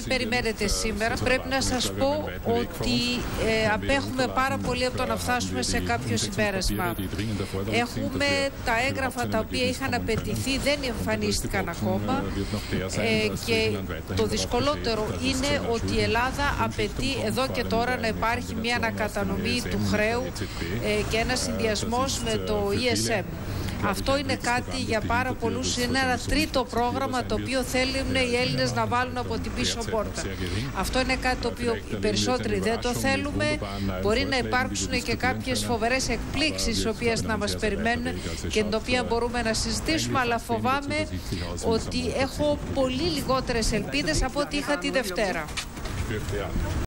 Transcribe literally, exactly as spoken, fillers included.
περιμένετε σήμερα. Πρέπει να σας πω ότι ε, απέχουμε πάρα πολύ από το να φτάσουμε σε κάποιο συμπέρασμα. Έχουμε τα έγγραφα τα οποία είχαν απαιτηθεί, δεν εμφανίστηκαν ακόμα ε, και το δυσκολότερο είναι ότι η Ελλάδα απαιτεί εδώ και τώρα να υπάρχει μια ανακατανομή του χρέου ε, και ένα συνδυασμός με το ι ες εμ. Αυτό είναι κάτι για πάρα πολλούς, είναι ένα τρίτο πρόγραμμα το οποίο θέλουν οι Έλληνες να βάλουν από την πίσω πόρτα. Αυτό είναι κάτι το οποίο οι περισσότεροι δεν το θέλουμε. Μπορεί να υπάρξουν και κάποιες φοβερές εκπλήξεις οι οποίες να μας περιμένουν και την οποία μπορούμε να συζητήσουμε, αλλά φοβάμαι ότι έχω πολύ λιγότερες ελπίδες από ό,τι είχα τη Δευτέρα.